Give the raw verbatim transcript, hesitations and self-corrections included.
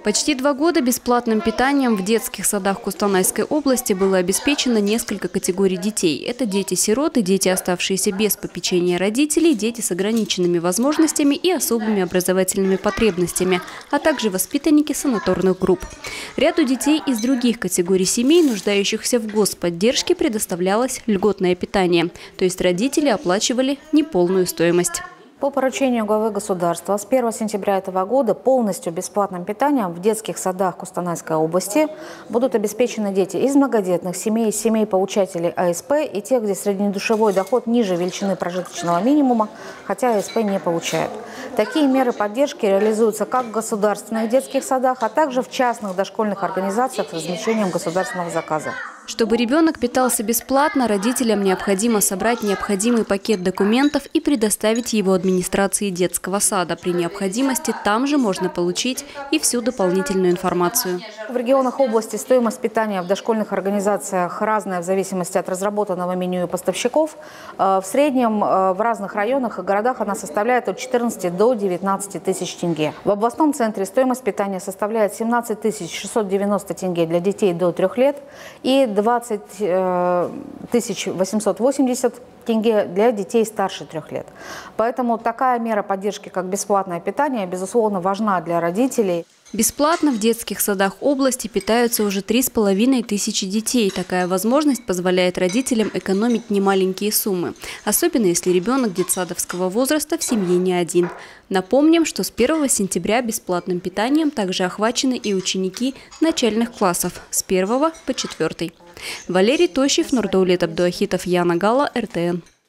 Почти два года бесплатным питанием в детских садах Кустанайской области было обеспечено несколько категорий детей. Это дети-сироты, дети, оставшиеся без попечения родителей, дети с ограниченными возможностями и особыми образовательными потребностями, а также воспитанники санаторных групп. Ряду детей из других категорий семей, нуждающихся в господдержке, предоставлялось льготное питание, то есть родители оплачивали неполную стоимость. По поручению главы государства с первого сентября этого года полностью бесплатным питанием в детских садах Кустанайской области будут обеспечены дети из многодетных семей, семей получателей А С П и тех, где среднедушевой доход ниже величины прожиточного минимума, хотя А С П не получают. Такие меры поддержки реализуются как в государственных детских садах, а также в частных дошкольных организациях с размещением государственного заказа. Чтобы ребенок питался бесплатно, родителям необходимо собрать необходимый пакет документов и предоставить его администрации детского сада. При необходимости там же можно получить и всю дополнительную информацию. В регионах области стоимость питания в дошкольных организациях разная в зависимости от разработанного меню и поставщиков. В среднем в разных районах и городах она составляет от четырнадцати до девятнадцати тысяч тенге. В областном центре стоимость питания составляет семнадцать тысяч шестьсот девяносто тенге для детей до трех лет и двадцать тысяч восемьсот восемьдесят тенге для детей старше трех лет. Поэтому такая мера поддержки, как бесплатное питание, безусловно, важна для родителей. Бесплатно в детских садах области питаются уже три с половиной тысячи детей. Такая возможность позволяет родителям экономить немаленькие суммы, особенно если ребенок детсадовского возраста в семье не один. Напомним, что с первого сентября бесплатным питанием также охвачены и ученики начальных классов с первого по четвёртый. Валерий Тощев, Нурдаулет Абдуахитов, Яна Гала, Р Т Н.